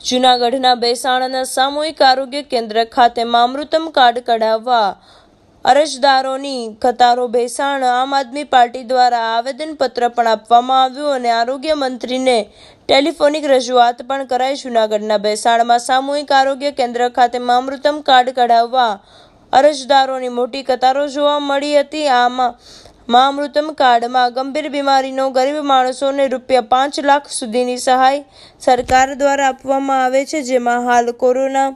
જૂનાગઢના બેસાણના સામૂહિક આરોગ્ય કેન્દ્ર ખાતે મામૃતમ કાર્ડ કઢાવવા અરજદારોની કતારો. બેસાણ આમ આદમી પાર્ટી દ્વારા આવેદનપત્ર પણ આપવામાં આવ્યું અને આરોગ્ય મંત્રીને ટેલિફોનિક રજૂઆત પણ કરાઈ. જૂનાગઢના બેસાણમાં સામૂહિક આરોગ્ય કેન્દ્ર ખાતે મામૃતમ કાર્ડ કઢાવવા અરજદારોની મોટી કતારો જોવા મળી હતી. મામૃતમ કાર્ડમાં ગંભીર બીમારીનો ગરીબ માણસોને ₹5 લાખ સુધીની સહાય સરકાર દ્વારા આપવામાં આવે છે, જેમાં હાલ કોરોના,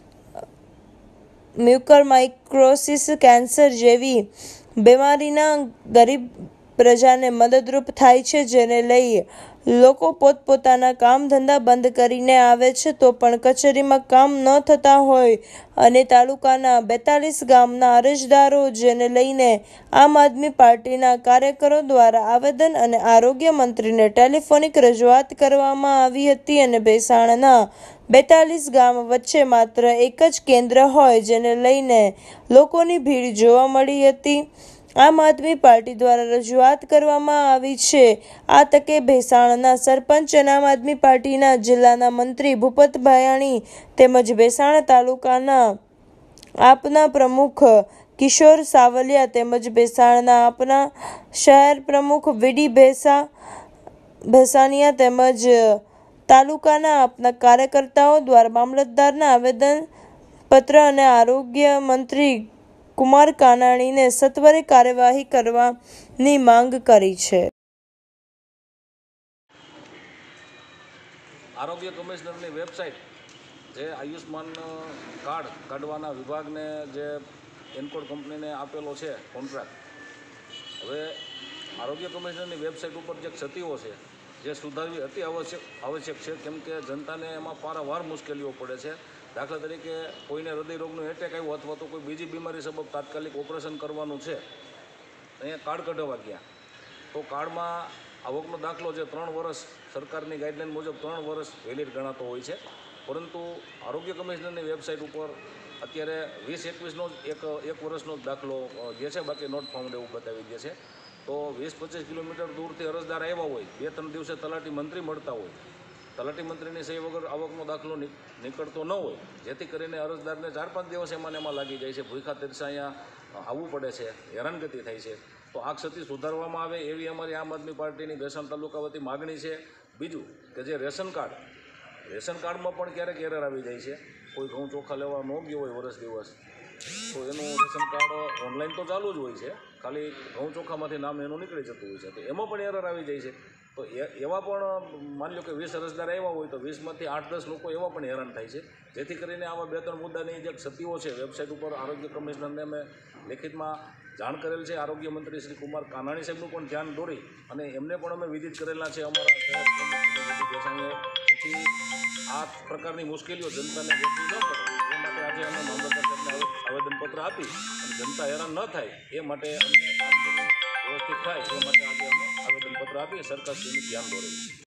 મ્યુકોરમાઇકોસિસ, કેન્સર જેવી બીમારીના ગરીબ પ્રજાને મદદરૂપ થાય છે, જેને લઈ લોકો પોતપોતાના કામ ધંધા બંધ કરીને આવે છે તો પણ કચેરીમાં કામ ન થતા હોય અને તાલુકાના 42 ગામના અરજદારો, જેને લઈને આમ આદમી પાર્ટીના કાર્યકરો દ્વારા આવેદન અને આરોગ્ય મંત્રીને ટેલિફોનિક રજૂઆત કરવામાં આવી હતી અને બેસાણના 42 ગામ વચ્ચે માત્ર એક જ કેન્દ્ર હોય, જેને લઈને લોકોની ભીડ જોવા મળી હતી. આમ આદમી પાર્ટી દ્વારા રજૂઆત કરવામાં આવી છે. આ તકે ભેસાણના સરપંચ અને આમ આદમી પાર્ટીના જિલ્લાના મંત્રી ભૂપત ભાયાણી તેમજ ભેસાણ તાલુકાના આપના પ્રમુખ કિશોર સાવલિયા તેમજ ભેસાણના આપના શહેર પ્રમુખ વીડી ભેસાણિયા તેમજ તાલુકાના આપના કાર્યકર્તાઓ દ્વારા મામલતદારને આવેદનપત્ર અને આરોગ્ય મંત્રી કુમાર કાનાણીને સત્વરે કાર્યવાહી કરવાની માંગ કરી છે. આરોગ્ય કમિશનરની વેબસાઇટ જે આયુષ્માન કાર્ડ કાઢવાના વિભાગને જે એનકોડ કંપનીને આપેલો છે કોન્ટ્રાક્ટ, હવે આરોગ્ય કમિશનરની વેબસાઇટ ઉપર જે ક્ષતિઓ છે જે સુધારવી અતિ આવશ્યક છે, કેમ કે જનતાને એમાં પારાવાર મુશ્કેલીઓ પડે છે. દાખલા તરીકે કોઈને હૃદયરોગનો એટેક આવ્યો અથવા તો કોઈ બીજી બીમારી સબબ તાત્કાલિક ઓપરેશન કરવાનું છે, અહીંયા કાર્ડ કઢાવવા ગયા તો કાર્ડમાં આવકનો દાખલો જે 3 વર્ષ સરકારની ગાઈડલાઇન મુજબ 3 વર્ષ વેલિડ ગણાતો હોય છે, પરંતુ આરોગ્ય કમિશનરની વેબસાઇટ ઉપર અત્યારે 20-21નો એક વર્ષનો જ દાખલો જે છે, બાકી નોટ ફાઉન્ડ એવું બતાવી દે છે. તો 20-25 કિલોમીટર દૂરથી અરજદાર આવ્યા હોય, 2-3 દિવસે તલાટી મંત્રી મળતા હોય, તલાટી મંત્રીની સહી વગર આવકનો દાખલો નીકળતો ન હોય, જેથી કરીને અરજદારને 4-5 દિવસ એમાં લાગી જાય છે, ભૂખા તરસા અહીંયા આવવું પડે છે, હેરાનગતિ થાય છે. તો આ ક્ષતિ સુધારવામાં આવે એવી અમારી આમ આદમી પાર્ટીની ભેસાણ તાલુકા વતી માગણી છે. બીજું કે જે રેશન કાર્ડમાં પણ ક્યારેક એરર આવી જાય છે. કોઈ ઘઉં ચોખા લેવા ન ગયો હોય વર્ષ દિવસ, તો એનું રેશન કાર્ડ ઓનલાઈન તો ચાલુ જ હોય છે, ખાલી ઘઉં ચોખામાંથી નામ એનું નીકળી જતું હોય છે, તો એમાં પણ એરર આવી જાય છે. તો એવા પણ માની લો કે 20 અરજદાર આવ્યા હોય તો 20માંથી 8-10 લોકો એવા પણ હેરાન થાય છે, જેથી કરીને આવા 2-3 મુદ્દાની જે ક્ષતિઓ છે વેબસાઇટ ઉપર આરોગ્ય કમિશનરને અમે લેખિતમાં જાણ કરેલ છે. આરોગ્ય મંત્રી શ્રી કુમાર કાનાણી સાહેબનું પણ ધ્યાન દોરી અને એમને પણ અમે વિદિત કરેલા છે અમારા શહેર પ્રમુખ, જેથી આ પ્રકારની મુશ્કેલીઓ જનતાને વેઠવી ન પડે એ માટે આજે અમે મામલતદાર સાહેબને આવેદનપત્ર આપી અને જનતા હેરાન ન થાય એ માટે અમે કામગીરી વ્યવસ્થિત થાય એ માટે આજે અમે આવેદનપત્ર આપી સરકારશ્રીનું ધ્યાન દોરેલું છે.